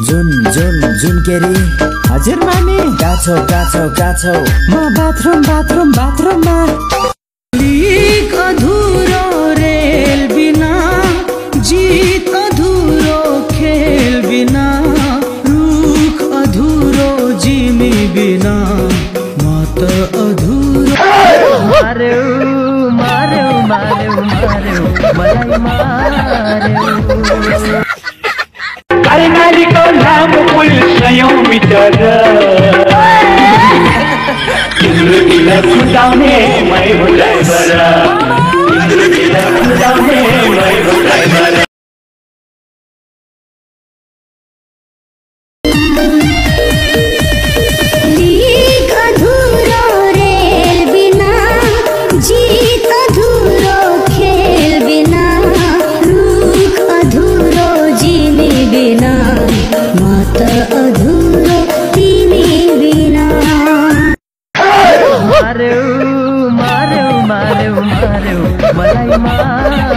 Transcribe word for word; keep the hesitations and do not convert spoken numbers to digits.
जुन जुन जुन केरी हजुर मामी गाछौ गाछौ गाछौ म बाथरुम बाथरुम बाथरुममा लिक अधुरो रेल बिना जीत अधुरो खेल बिना रुख अधुरो जिमी बिना म त अधुरो मार्यौ मार्यौ मार्यौ मार्यौ मलाई मार्यौ कर्णालीको लामो पुल सयौं मिटर तिम्रो किला फुटाउने मै हो ड्राइभर तिम्रो किला फुटाउने मै हो ड्राइभर मार्यौ मार्यौ मार्यौ मार्यौ मलाई मार्यौ